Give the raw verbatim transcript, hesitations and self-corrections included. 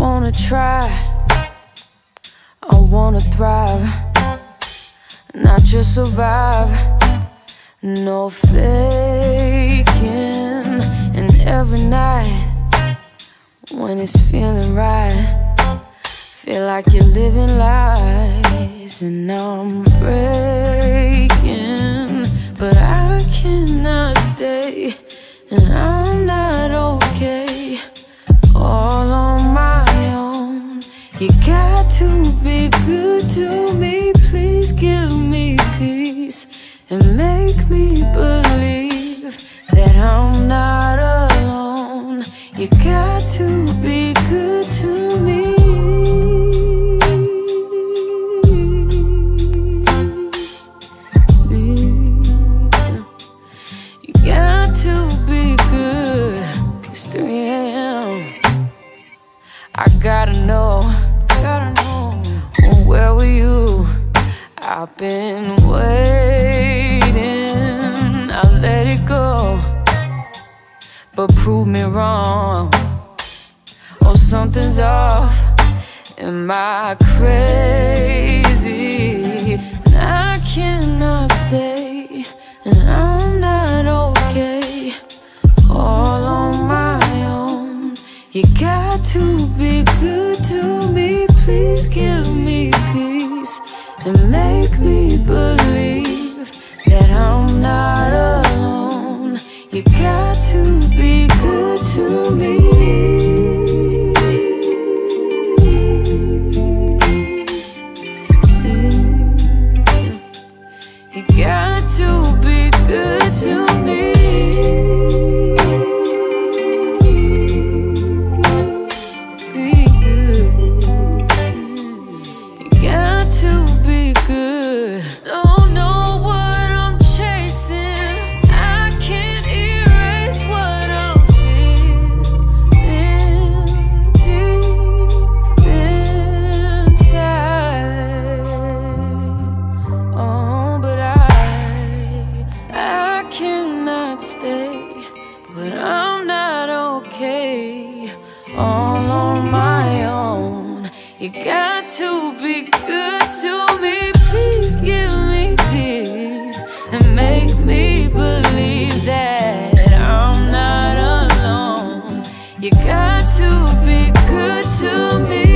wanna try, I wanna thrive, not just survive. No faking. And every night when it's feeling right, feel like you're living lies. And I'm breaking, but I cannot stay, and I'm not okay. All on my own. You got to be good to me. Please give me peace and make me believe that I'm not alone. You got to be good to me. You got to be good. It's three a m I gotta know, gotta know. Where were you? I've been waiting. I let it go, but prove me wrong. Oh, something's off. Am I crazy? And I cannot stay, and I'm not okay. All on my own. You got to be good to me. Please give me peace and make me believe that I'm not alone. You got to be good to me. You got to be good to me. Don't know what I'm chasing. I can't erase what I'm feeling deep inside. Oh, but I, I cannot stay, but I'm not okay. All on my own. You got to be good to me. Please give me peace and make me believe that I'm not alone. You got to be good to me.